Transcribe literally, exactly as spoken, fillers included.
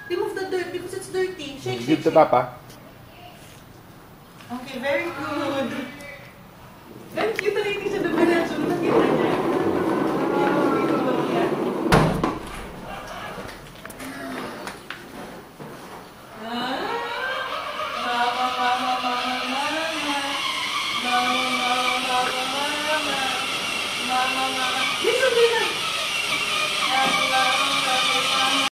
Remove the dirt because it's dirty. Shake, Give shake, to shake. Papa. Okay, very good. Very cute na hindi siya dumiretso. Nakita niya. Listen, listen.